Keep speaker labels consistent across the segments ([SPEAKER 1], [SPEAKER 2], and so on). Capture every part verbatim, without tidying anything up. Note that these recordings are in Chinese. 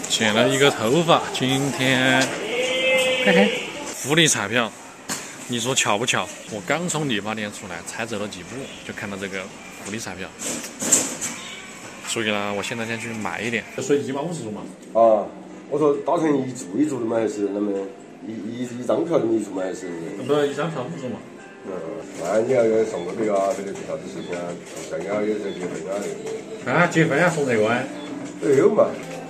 [SPEAKER 1] 剪了一个头发，今天嘿嘿，福利彩票，你说巧不巧？我刚从理发店出来，才走了几步，就看到这个福利彩票。所以呢，我现在先去买一点。随机嘛，五十注嘛。
[SPEAKER 2] 啊，我说打成一注一注的嘛，还是那么一一一张票那么一注嘛，还是？
[SPEAKER 1] 不是一张票五注嘛。
[SPEAKER 2] 嗯，那你要有送个别啊，这个啥子事情啊？像要有这结婚啊的。
[SPEAKER 1] 啊，结婚要送这个哎？
[SPEAKER 2] 有嘛。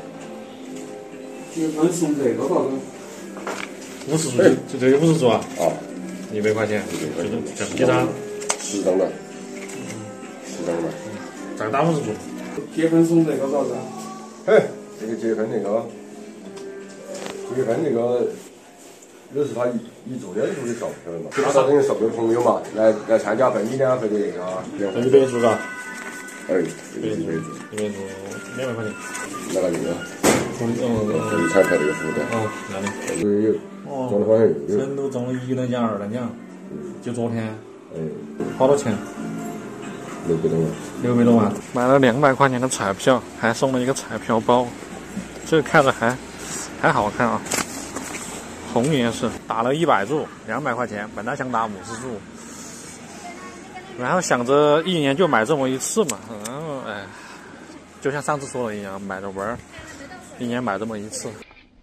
[SPEAKER 3] 结婚送这个啥子？
[SPEAKER 1] 五十注，就这个五十注啊？
[SPEAKER 2] 啊，
[SPEAKER 1] 一百块钱，就是这几张？
[SPEAKER 2] 十张的。十张的。
[SPEAKER 1] 再打五十注。
[SPEAKER 3] 结婚送这个啥子？
[SPEAKER 2] 嘿，这个结婚那个，结婚那个。这是他一一注两注的小票嘛，他等于送给朋友嘛，来来参加婚礼呢，或者那个。
[SPEAKER 1] 一百注嘎。
[SPEAKER 2] 哎，一百注，
[SPEAKER 1] 一百注两百块钱。
[SPEAKER 2] 那个那个。
[SPEAKER 1] 嗯嗯。
[SPEAKER 2] 福利彩票这个福的。
[SPEAKER 1] 哦，那里。
[SPEAKER 2] 有有。哦。中的好像有。
[SPEAKER 1] 成都中了一等奖、二等奖。嗯。就昨天。
[SPEAKER 2] 嗯。
[SPEAKER 1] 好多钱？
[SPEAKER 2] 六百多万。
[SPEAKER 1] 六百多万。买了两百块钱的彩票，还送了一个彩票包，这个看着还还好看啊。红颜色，打了一百注，两百块钱，本来想打五十注，然后想着一年就买这么一次嘛，然后哎，就像上次说的一样，买着玩儿，一年买这么一次。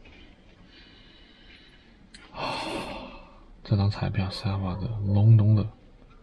[SPEAKER 1] 啊，这张彩票散发着浓浓的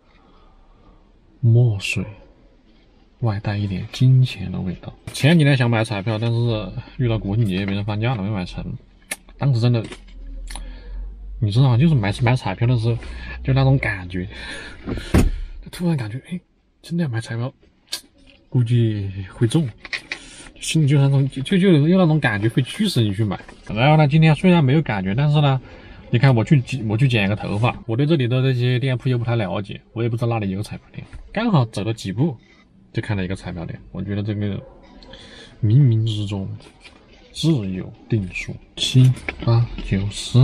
[SPEAKER 1] 墨水，外带一点金钱的味道。前几天想买彩票，但是遇到国庆节，别人放假了，没买成。当时真的。你知道吗？就是买买彩票的时候，就那种感觉，突然感觉，哎，真的要买彩票，估计会中，心里就那种就就有那种感觉会驱使你去买。然后呢，今天虽然没有感觉，但是呢，你看我去我去剪个头发，我对这里的这些店铺又不太了解，我也不知道哪里有彩票店，刚好走了几步，就看到一个彩票店。我觉得这个冥冥之中自有定数，七八九十。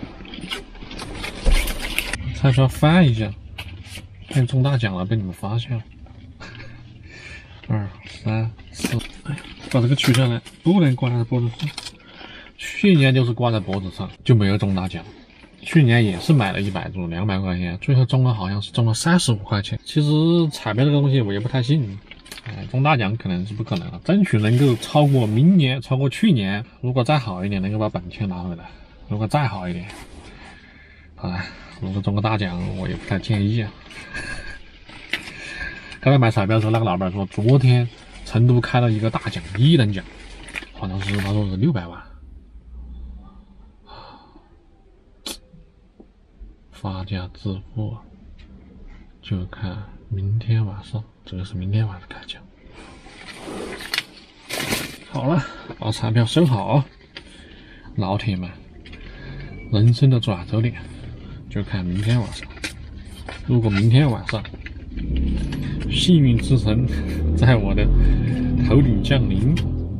[SPEAKER 1] 彩票翻一下，看中大奖了，被你们发现了。二三四，哎呀，把这个取下来，不能挂在脖子上。去年就是挂在脖子上，就没有中大奖。去年也是买了一百注，两百块钱，最后中了好像是中了三十五块钱。其实彩票这个东西我也不太信，哎，中大奖可能是不可能了，争取能够超过明年，超过去年，如果再好一点，能够把本钱拿回来。如果再好一点，哎。如果中个大奖，我也不太建议啊。刚才买彩票的时候，那个老板说，昨天成都开了一个大奖，一等奖，好像是他说是六百万。发家致富，就看明天晚上，这个是明天晚上开奖。好了，把彩票收好，老铁们，人生的转折点。就看明天晚上，如果明天晚上幸运之神在我的头顶降临，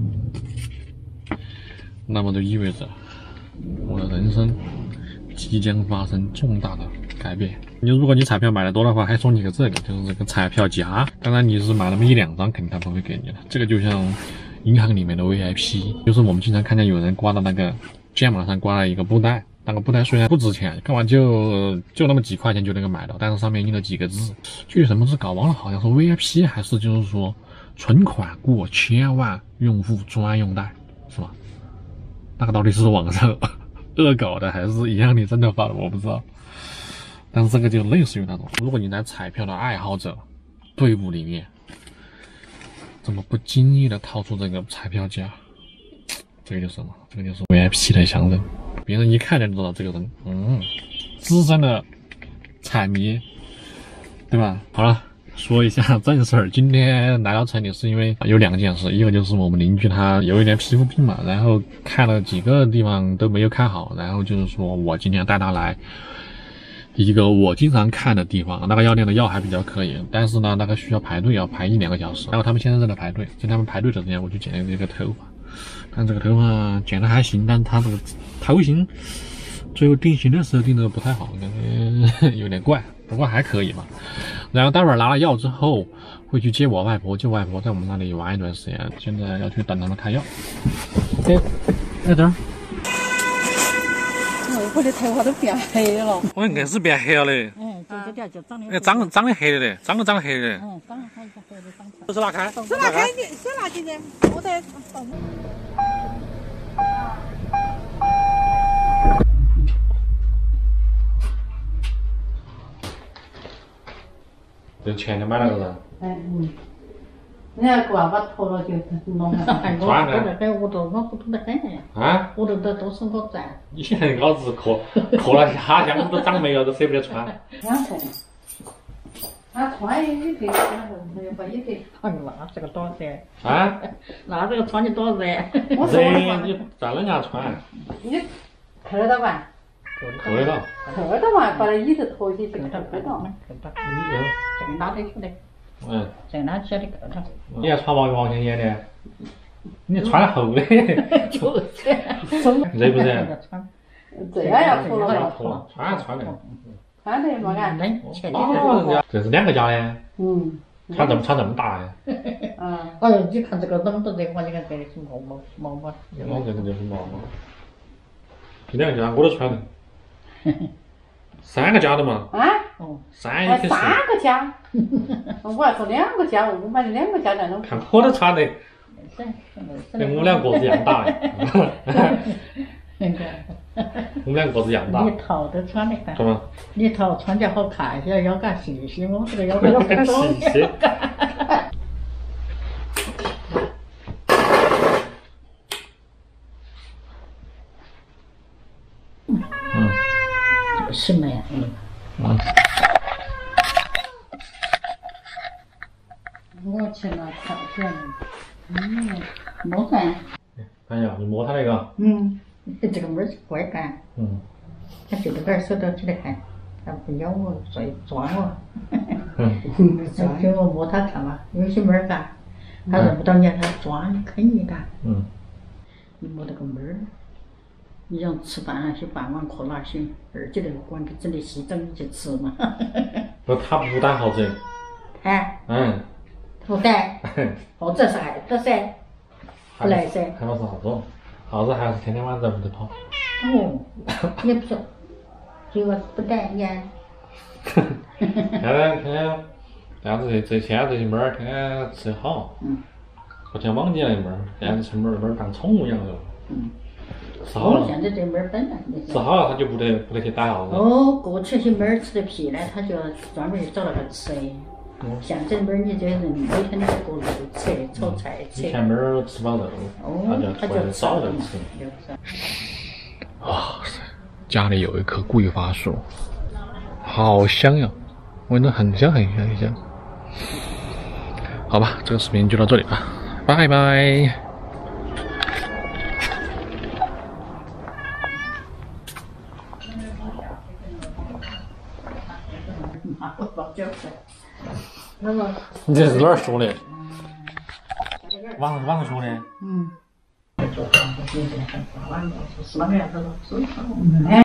[SPEAKER 1] 那么就意味着我的人生即将发生重大的改变。你如果你彩票买的多的话，还送你个这个，就是这个彩票夹。当然你是买那么一两张，肯定他不会给你的。这个就像银行里面的 V I P， 就是我们经常看见有人挂到那个肩膀上挂了一个布袋。那个布袋虽然不值钱，干完就就那么几块钱就能够买到，但是上面印了几个字，具体什么字搞忘了，好像是 V I P 还是就是说存款过千万用户专用袋，是吧？那个到底是网上恶搞的还是一样的真的发的，我不知道。但是这个就类似于那种，如果你在彩票的爱好者队伍里面，怎么不经意的掏出这个彩票夹？这个就是什么？这个就是 V I P 的象征。别人一看就知道这个人，嗯，资深的彩迷，对吧？好了，说一下正事儿。今天来到城里是因为有两件事，一个就是我们邻居他有一点皮肤病嘛，然后看了几个地方都没有看好，然后就是说我今天带他来一个我经常看的地方，那个药店的药还比较可以，但是呢，那个需要排队，要排一两个小时。然后他们现在正在排队，在他们排队的时间，我去剪了这个头发。但这个头发剪的还行，但他这个头型最后定型的时候定的不太好，感觉有点怪，不过还可以吧。 然后待会儿拿了药之后，会去接我外婆，就外婆在我们那里玩一段时间。现在要去等他们开药。哎，在这儿。
[SPEAKER 4] 我的头发都变黑了。
[SPEAKER 1] 我硬是变黑了嘞。
[SPEAKER 4] 嗯，就这点就长的。
[SPEAKER 1] 哎，长长的黑的嘞，长的长黑的。
[SPEAKER 4] 嗯，长的黑的黑的长起来。
[SPEAKER 1] 是拿开？
[SPEAKER 4] 是拿开，你先拿进去，我在动。
[SPEAKER 1] 就前天买那个噻。
[SPEAKER 4] 哎嗯。人家挂把脱了就弄了。哎，我我那个我都我不懂得很。
[SPEAKER 1] 啊？
[SPEAKER 4] 我都都都是我赚。
[SPEAKER 1] 你现在老子磕磕了下箱子都长霉了，都舍不得穿。
[SPEAKER 4] 两层。他穿也可以，然后没有把也可以。哎呦，那这个多热！
[SPEAKER 1] 啊？
[SPEAKER 4] 那这个穿的多热！
[SPEAKER 1] 热，你在人家穿。
[SPEAKER 4] 你扣得到吧？
[SPEAKER 1] 扣得到。
[SPEAKER 4] 扣得到嘛，把那椅子拖起去，扣得到。扣得到。这个哪里去的？
[SPEAKER 1] 嗯。
[SPEAKER 4] 这个哪去的扣得到？
[SPEAKER 1] 你要穿毛毛线线的，你穿厚的。
[SPEAKER 4] 就是。
[SPEAKER 1] 热不热？
[SPEAKER 4] 这样要脱了要
[SPEAKER 1] 脱，穿穿的。
[SPEAKER 4] 穿的嘛干？
[SPEAKER 1] 哦，这是两个家的。
[SPEAKER 4] 嗯。
[SPEAKER 1] 穿这么穿这么大的。
[SPEAKER 4] 嗯。哎呦，你看这个冷不热嘛？你看这个是毛毛毛毛。
[SPEAKER 1] 哦，这个就是毛毛。这两个家我都穿的。三个家的嘛。
[SPEAKER 4] 啊？
[SPEAKER 1] 哦。三
[SPEAKER 4] 哎，三个家。我还说两个家，我买的两个家在那。
[SPEAKER 1] 看我都穿的。跟我们俩个子一样大。我们两个个子一样大。
[SPEAKER 4] 你头都穿的看。
[SPEAKER 1] 什么？
[SPEAKER 4] 你头穿起来好看些，腰杆细些，我这个腰杆要更
[SPEAKER 1] 细些。嗯。这个什么呀？嗯。我去了钞票了。嗯，摸噻。 看一下，你摸它那个。
[SPEAKER 4] 嗯。这个门是怪干。
[SPEAKER 1] 嗯。
[SPEAKER 4] 他就在这儿手到起来看，他不咬我，所以抓我。
[SPEAKER 1] 嗯。
[SPEAKER 4] 给我摸他看嘛，有些门儿干，他认不到你，他抓你啃你干。
[SPEAKER 1] 嗯。
[SPEAKER 4] 你摸那个门儿，你像吃饭那些饭碗壳那些，二姐那个管给整得细，整你去吃嘛。
[SPEAKER 1] 不，他不打耗子。
[SPEAKER 4] 哎。
[SPEAKER 1] 嗯。
[SPEAKER 4] 不打。或者是爱的噻，不来噻。
[SPEAKER 1] 还不是耗子，耗子还是天天晚上在屋里跑。
[SPEAKER 4] 哦，也不是，这个不带呀。
[SPEAKER 1] 天天天天，这样子这这现在这些猫儿天天吃得好。嗯。不像往年那猫儿，现在吃猫儿猫儿当宠物养了。嗯。吃好了。现在这猫儿本来。吃好了，它就不得不得去打耗子。哦，过去些猫儿吃的皮呢，它就专门去找那个吃。嗯。现在猫儿你这人每天都过肉吃，炒菜吃。以前猫儿吃不了肉，它就出来烧着吃。哇塞，家里有一棵桂花树，好香呀，闻着很香很香很香。好吧，这个视频就到这里吧，拜拜。你这是哪儿学的？网上网上学的。嗯。